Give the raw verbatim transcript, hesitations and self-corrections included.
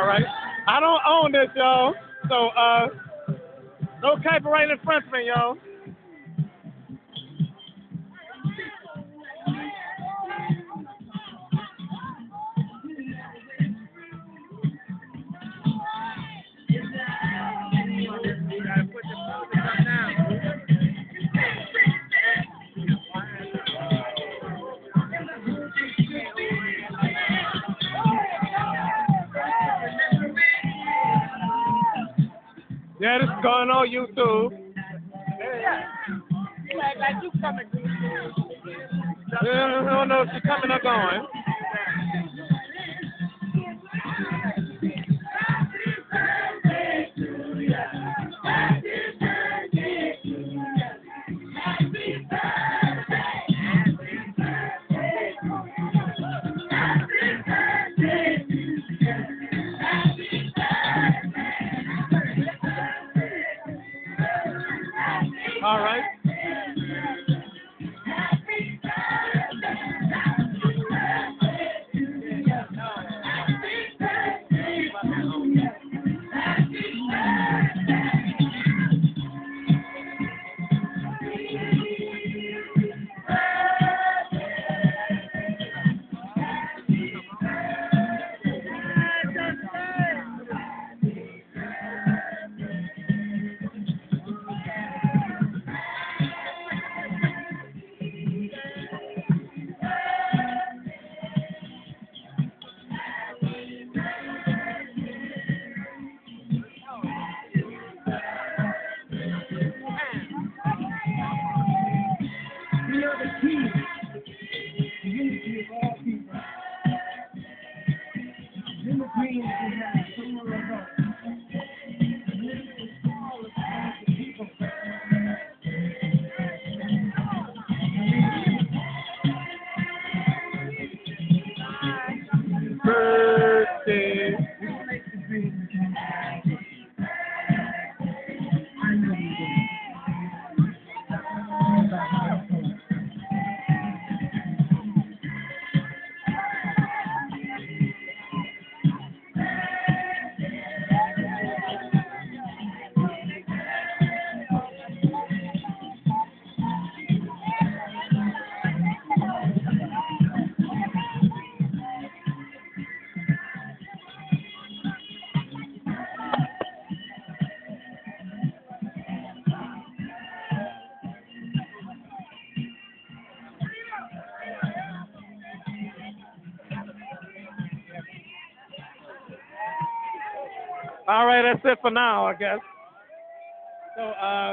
right. I don't own this, y'all. So, uh, no copyright infringement, y'all. Yeah, this is going on YouTube. Like you coming. Yeah, I don't know if she's coming or going. All right. We are the key. The unity of all people. In the green, we have someone of us. Birthday. I know you do. All right, that's it for now, I guess. So, uh,